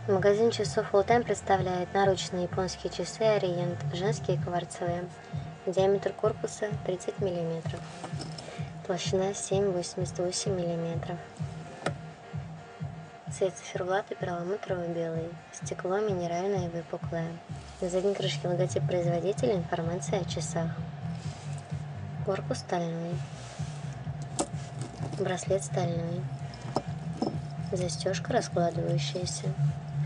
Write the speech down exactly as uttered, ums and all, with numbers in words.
Магазин часов Full Time представляет наручные японские часы Orient, женские кварцевые. Диаметр корпуса тридцать миллиметров. Толщина семь целых восемьдесят восемь сотых миллиметров. Цвет циферблата перламутрово-белый. Стекло минеральное и выпуклое. На задней крышке логотип производителя, информация о часах. Корпус стальной. Браслет стальной. Застежка раскладывающаяся.